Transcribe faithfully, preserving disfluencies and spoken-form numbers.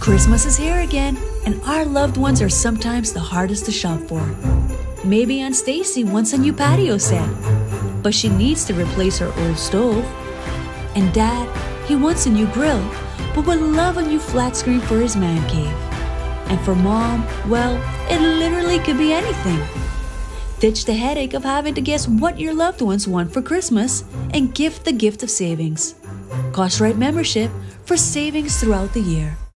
Christmas is here again, and our loved ones are sometimes the hardest to shop for. Maybe Aunt Stacy wants a new patio set, but she needs to replace her old stove. And Dad, he wants a new grill, but would love a new flat screen for his man cave. And for Mom, well, it literally could be anything. Ditch the headache of having to guess what your loved ones want for Christmas and gift the gift of savings. Cost-right membership for savings throughout the year.